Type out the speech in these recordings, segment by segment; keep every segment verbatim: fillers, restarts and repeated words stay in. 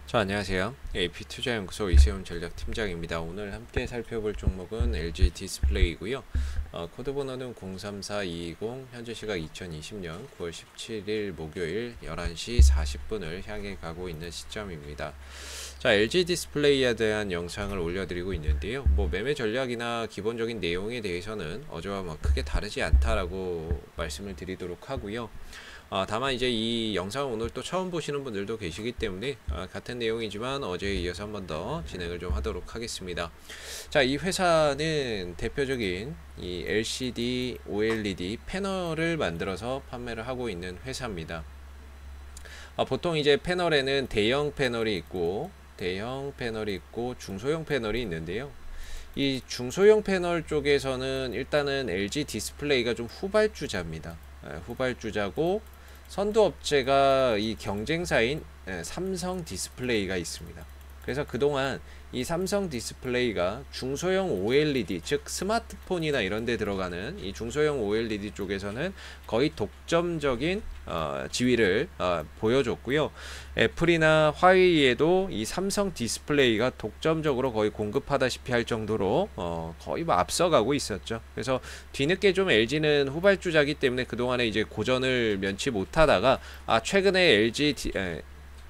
자, 안녕하세요. 에이피투자연구소 이세훈 전략팀장입니다. 오늘 함께 살펴볼 종목은 엘지 디스플레이고요. 어, 코드 번호는 공삼사이이공, 현재 시각 이천이십년 구월 십칠일 목요일 열한 시 사십 분을 향해 가고 있는 시점입니다. 자, 엘지 디스플레이에 대한 영상을 올려드리고 있는데요. 뭐 매매 전략이나 기본적인 내용에 대해서는 어제와 뭐 크게 다르지 않다라고 말씀을 드리도록 하고요. 아, 다만 이제 이 영상을 오늘 또 처음 보시는 분들도 계시기 때문에 아, 같은 내용이지만 어제에 이어서 한 번 더 진행을 좀 하도록 하겠습니다. 자, 이 회사는 대표적인 이 엘시디, 오엘이디 패널을 만들어서 판매를 하고 있는 회사입니다. 아, 보통 이제 패널에는 대형 패널이 있고 대형 패널이 있고 중소형 패널이 있는데요. 이 중소형 패널 쪽에서는 일단은 엘지 디스플레이가 좀 후발주자입니다. 아, 후발주자고 선두업체가 이 경쟁사인 삼성 디스플레이가 있습니다. 그래서 그동안 이 삼성 디스플레이가 중소형 오엘이디, 즉 스마트폰이나 이런 데 들어가는 이 중소형 오엘이디 쪽에서는 거의 독점적인 어, 지위를 어, 보여줬고요. 애플이나 화웨이에도 이 삼성 디스플레이가 독점적으로 거의 공급하다시피 할 정도로 어, 거의 뭐 앞서가고 있었죠. 그래서 뒤늦게 좀 엘지는 후발주자기 때문에 그동안에 이제 고전을 면치 못하다가 아 최근에 엘지 디, 에,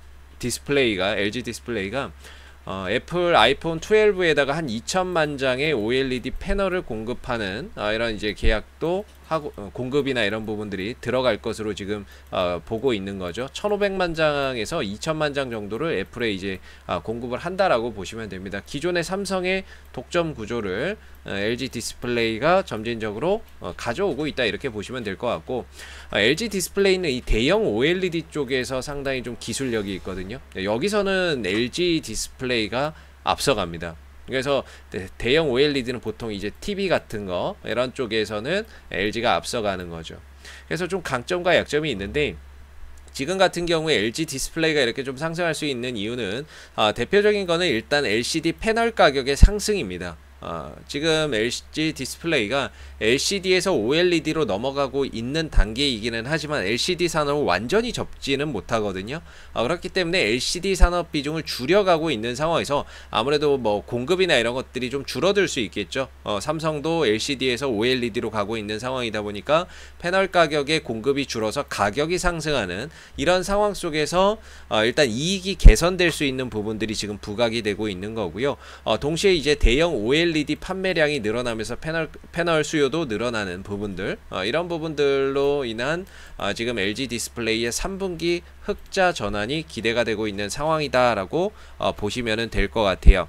디스플레이가 엘지 디스플레이가 어, 애플 아이폰 십이에다가 한 이천만 장의 오엘이디 패널을 공급하는 어, 이런 이제 계약도 하고 어, 공급이나 이런 부분들이 들어갈 것으로 지금 어, 보고 있는 거죠. 천오백만 장에서 이천만 장 정도를 애플에 이제 어, 공급을 한다라고 보시면 됩니다. 기존의 삼성의 독점 구조를 어, 엘지 디스플레이가 점진적으로 어, 가져오고 있다 이렇게 보시면 될 것 같고 어, 엘지 디스플레이는 이 대형 오엘이디 쪽에서 상당히 좀 기술력이 있거든요. 여기서는 엘지 디스플레이가 앞서갑니다. 그래서 대형 오엘이디는 보통 이제 티비 같은 거 이런 쪽에서는 엘지가 앞서가는 거죠. 그래서 좀 강점과 약점이 있는데 지금 같은 경우에 엘지 디스플레이가 이렇게 좀 상승할 수 있는 이유는 아, 대표적인 거는 일단 엘시디 패널 가격의 상승입니다. 어, 지금 엘지 디스플레이가 엘시디에서 오엘이디로 넘어가고 있는 단계이기는 하지만 엘시디 산업을 완전히 접지는 못하거든요. 어, 그렇기 때문에 엘시디 산업 비중을 줄여가고 있는 상황에서 아무래도 뭐 공급이나 이런 것들이 좀 줄어들 수 있겠죠. 어, 삼성도 엘시디에서 오엘이디로 가고 있는 상황이다 보니까 패널 가격의 공급이 줄어서 가격이 상승하는 이런 상황 속에서 어, 일단 이익이 개선될 수 있는 부분들이 지금 부각이 되고 있는 거고요. 어, 동시에 이제 대형 오엘이디 오엘이디 판매량이 늘어나면서 패널, 패널 수요도 늘어나는 부분들 어, 이런 부분들로 인한 어, 지금 엘지 디스플레이의 삼 분기 흑자 전환이 기대가 되고 있는 상황이다 라고 어, 보시면 될 것 같아요.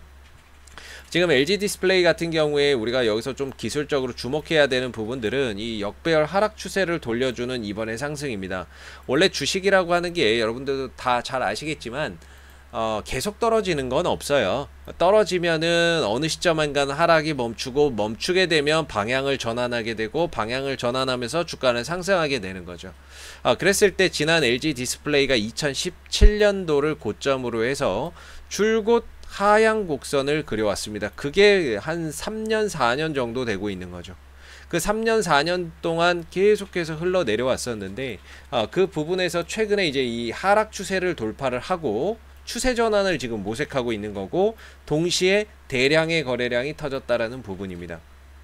지금 엘지 디스플레이 같은 경우에 우리가 여기서 좀 기술적으로 주목해야 되는 부분들은 이 역배열 하락 추세를 돌려주는 이번의 상승입니다. 원래 주식이라고 하는 게 여러분들도 다 잘 아시겠지만 어, 계속 떨어지는 건 없어요. 떨어지면은 어느 시점인가는 하락이 멈추고 멈추게 되면 방향을 전환하게 되고 방향을 전환하면서 주가는 상승하게 되는 거죠. 아, 그랬을 때 지난 엘지 디스플레이가 이천십칠년도를 고점으로 해서 줄곧 하향 곡선을 그려왔습니다. 그게 한 삼 년 사 년 정도 되고 있는 거죠. 그 삼 년 사 년 동안 계속해서 흘러 내려왔었는데 아, 그 부분에서 최근에 이제 이 하락 추세를 돌파를 하고 추세 전환을 지금 모색하고 있는 거고 동시에 대량의 거래량이 터졌다라는 부분입니다.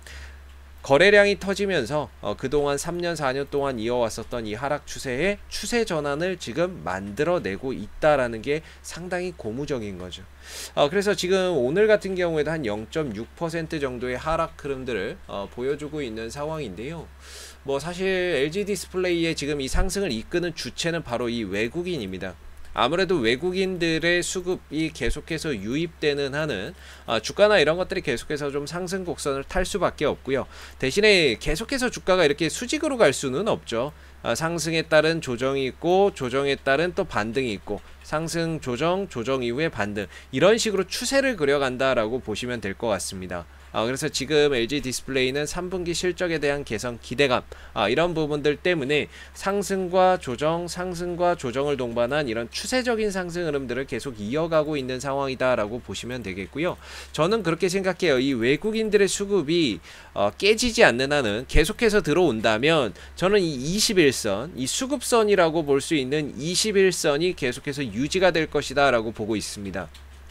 거래량이 터지면서 어, 그동안 삼 년 사 년 동안 이어왔었던 이 하락 추세의 추세 전환을 지금 만들어내고 있다라는 게 상당히 고무적인 거죠. 어, 그래서 지금 오늘 같은 경우에도 한 영 점 육 퍼센트 정도의 하락 흐름들을 어, 보여주고 있는 상황인데요. 뭐 사실 엘지 디스플레이의 지금 이 상승을 이끄는 주체는 바로 이 외국인입니다. 아무래도 외국인들의 수급이 계속해서 유입되는 한은 아, 주가나 이런 것들이 계속해서 좀 상승 곡선을 탈 수밖에 없고요. 대신에 계속해서 주가가 이렇게 수직으로 갈 수는 없죠. 아, 상승에 따른 조정이 있고 조정에 따른 또 반등이 있고 상승 조정 조정 이후에 반등 이런 식으로 추세를 그려간다라고 보시면 될 것 같습니다. 어, 그래서 지금 엘지 디스플레이는 삼 분기 실적에 대한 개선 기대감 어, 이런 부분들 때문에 상승과 조정, 상승과 조정을 동반한 이런 추세적인 상승 흐름들을 계속 이어가고 있는 상황이다라고 보시면 되겠고요. 저는 그렇게 생각해요. 이 외국인들의 수급이 어, 깨지지 않는 한은 계속해서 들어온다면 저는 이 이십일 선, 이 수급선이라고 볼 수 있는 이십일 선이 계속해서 유지가 될 것이다 라고 보고 있습니다.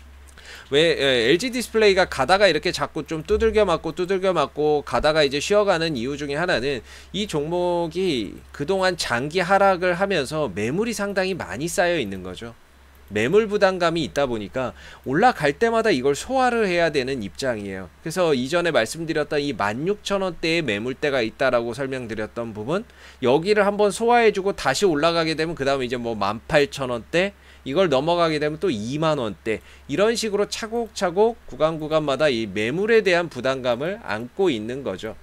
왜 에, 엘지 디스플레이가 가다가 이렇게 자꾸 좀 두들겨 맞고 두들겨 맞고 가다가 이제 쉬어가는 이유 중에 하나는 이 종목이 그동안 장기 하락을 하면서 매물이 상당히 많이 쌓여 있는 거죠. 매물 부담감이 있다 보니까 올라갈 때마다 이걸 소화를 해야 되는 입장이에요. 그래서 이전에 말씀드렸던 이 만 육천 원대의 매물대가 있다라고 설명드렸던 부분, 여기를 한번 소화해주고 다시 올라가게 되면 그 다음에 이제 뭐 만 팔천 원대, 이걸 넘어가게 되면 또 이만 원대, 이런 식으로 차곡차곡 구간 구간마다 이 매물에 대한 부담감을 안고 있는 거죠.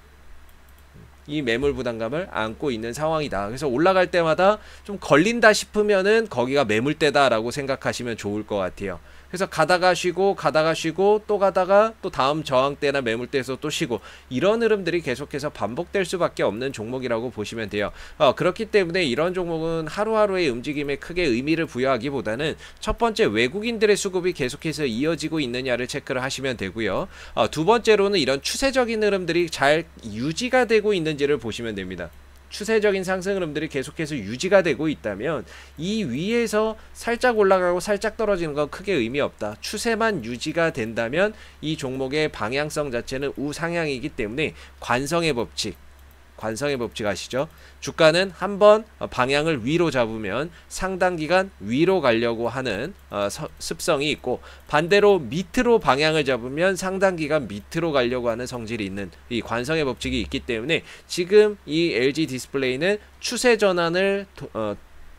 이 매물 부담감을 안고 있는 상황이다. 그래서 올라갈 때마다 좀 걸린다 싶으면은 거기가 매물대다 라고 생각하시면 좋을 것 같아요. 그래서 가다가 쉬고 가다가 쉬고 또 가다가 또 다음 저항대나 매물대에서 또 쉬고, 이런 흐름들이 계속해서 반복될 수밖에 없는 종목이라고 보시면 돼요. 어, 그렇기 때문에 이런 종목은 하루하루의 움직임에 크게 의미를 부여하기보다는 첫 번째, 외국인들의 수급이 계속해서 이어지고 있느냐를 체크를 하시면 되고요. 어, 두 번째로는 이런 추세적인 흐름들이 잘 유지가 되고 있는지를 보시면 됩니다. 추세적인 상승 흐름들이 계속해서 유지가 되고 있다면 이 위에서 살짝 올라가고 살짝 떨어지는 건 크게 의미 없다. 추세만 유지가 된다면 이 종목의 방향성 자체는 우상향이기 때문에 관성의 법칙, 관성의 법칙 아시죠? 주가는 한번 방향을 위로 잡으면 상당 기간 위로 가려고 하는 어, 서, 습성이 있고, 반대로 밑으로 방향을 잡으면 상당 기간 밑으로 가려고 하는 성질이 있는 이 관성의 법칙이 있기 때문에 지금 이 엘지 디스플레이는 추세 전환을 도, 어,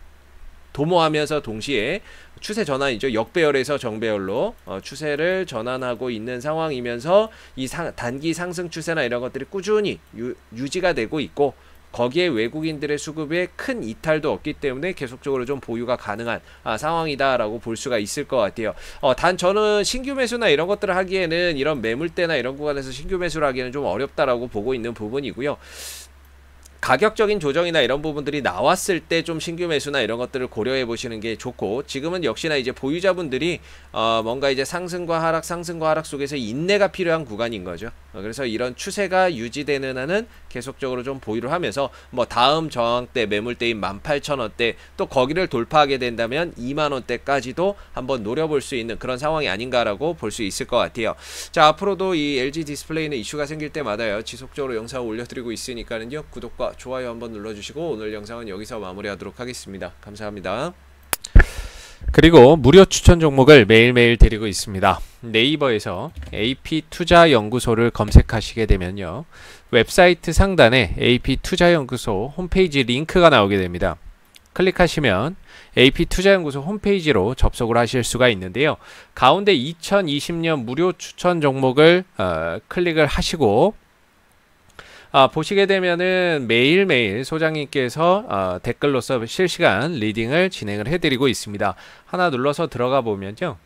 도모하면서 동시에 추세 전환이죠. 역배열에서 정배열로 어, 추세를 전환하고 있는 상황이면서 이 상, 단기 상승 추세나 이런 것들이 꾸준히 유, 유지가 되고 있고, 거기에 외국인들의 수급에 큰 이탈도 없기 때문에 계속적으로 좀 보유가 가능한 아, 상황이다라고 볼 수가 있을 것 같아요. 어, 단 저는 신규 매수나 이런 것들을 하기에는, 이런 매물대나 이런 구간에서 신규 매수를 하기에는 좀 어렵다라고 보고 있는 부분이고요. 가격적인 조정이나 이런 부분들이 나왔을 때 좀 신규 매수나 이런 것들을 고려해 보시는 게 좋고, 지금은 역시나 이제 보유자분들이 어 뭔가 이제 상승과 하락 상승과 하락 속에서 인내가 필요한 구간인 거죠. 어 그래서 이런 추세가 유지되는 한은 계속적으로 좀 보유를 하면서 뭐 다음 저항대 매물대인 만 팔천 원대, 또 거기를 돌파하게 된다면 이만 원대까지도 한번 노려볼 수 있는 그런 상황이 아닌가라고 볼 수 있을 것 같아요. 자, 앞으로도 이 엘지 디스플레이는 이슈가 생길 때마다요 지속적으로 영상을 올려드리고 있으니까는요, 구독과 좋아요 한번 눌러주시고 오늘 영상은 여기서 마무리하도록 하겠습니다. 감사합니다. 그리고 무료 추천 종목을 매일매일 드리고 있습니다. 네이버에서 에이피투자연구소를 검색하시게 되면요, 웹사이트 상단에 에이피투자연구소 홈페이지 링크가 나오게 됩니다. 클릭하시면 에이피투자연구소 홈페이지로 접속을 하실 수가 있는데요, 가운데 이천이십 년 무료 추천 종목을 어, 클릭을 하시고 아, 보시게 되면은 매일매일 소장님께서 어, 댓글로서 실시간 리딩을 진행을 해드리고 있습니다. 하나 눌러서 들어가 보면요,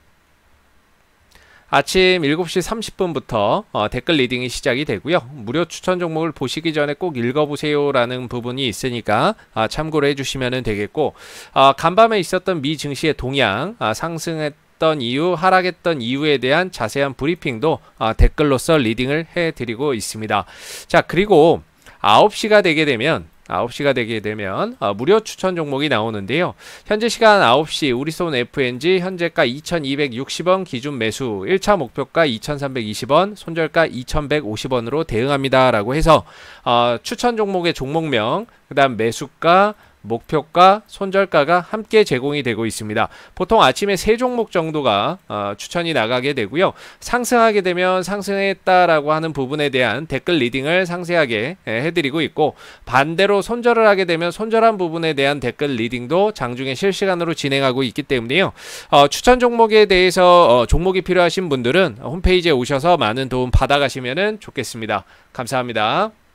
아침 일곱 시 삼십 분부터 어, 댓글 리딩이 시작이 되고요. 무료 추천 종목을 보시기 전에 꼭 읽어보세요 라는 부분이 있으니까 아, 참고를 해주시면 되겠고, 아, 간밤에 있었던 미 증시의 동향, 아, 상승했 했던 이유, 하락했던 이유에 대한 자세한 브리핑도 아, 댓글로서 리딩을 해드리고 있습니다. 자, 그리고 아홉 시가 되게 되면 아홉 시가 되게 되면 어, 무료 추천 종목이 나오는데요, 현재 시간 아홉 시 우리손 에프엔지 현재가 이천이백육십 원 기준 매수, 일 차 목표가 이천삼백이십 원, 손절가 이천백오십 원으로 대응합니다 라고 해서 어, 추천 종목의 종목명, 그 다음 매수가, 목표가, 손절가가 함께 제공이 되고 있습니다. 보통 아침에 세 종목 정도가 어, 추천이 나가게 되고요, 상승하게 되면 상승했다라고 하는 부분에 대한 댓글 리딩을 상세하게 예, 해드리고 있고, 반대로 손절을 하게 되면 손절한 부분에 대한 댓글 리딩도 장중에 실시간으로 진행하고 있기 때문에요, 어, 추천 종목에 대해서 어, 종목이 필요하신 분들은 홈페이지에 오셔서 많은 도움 받아가시면 좋겠습니다. 감사합니다.